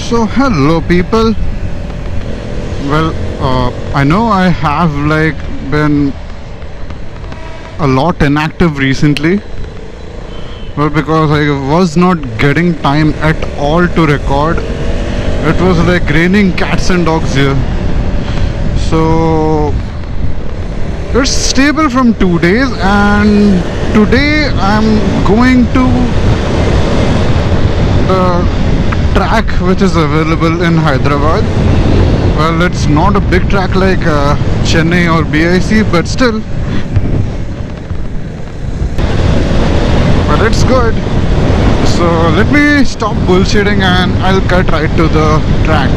So hello people. Well, I know I have been a lot inactive recently. Well, because I was not getting time at all to record. It was like raining cats and dogs here. So it's stable from 2 days, and today I'm going to the track which is available in Hyderabad. Well, it's not a big track like Chennai or BIC, but still, but it's good. So let me stop bullshitting and I'll cut right to the track.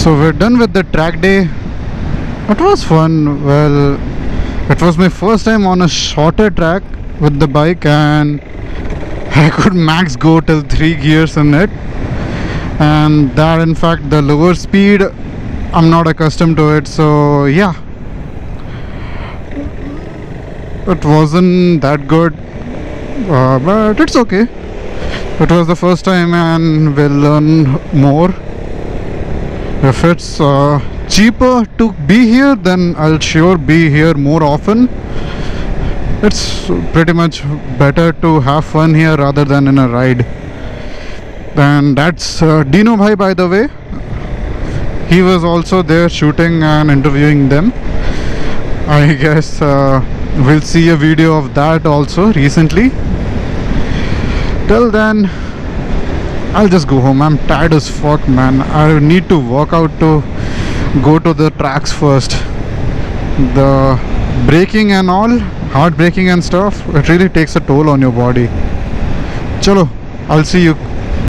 So we're done with the track day. It was fun. Well, it was my first time on a shorter track with the bike, and I could max go till 3 gears in it, and that, in fact, the lower speed, I'm not accustomed to it. So yeah, it wasn't that good, but it's okay. It was the first time, and we'll learn more. If it's cheaper to be here, then I'll sure be here more often. It's pretty much better to have fun here rather than in a ride. And that's Dino Bhai, by the way. He was also there shooting and interviewing them. I guess we'll see a video of that also recently. Till then, I'll just go home. I'm tired as fuck, man. I need to work out to go to the tracks first. The braking and all, hard braking and stuff, it really takes a toll on your body. Chalo, I'll see you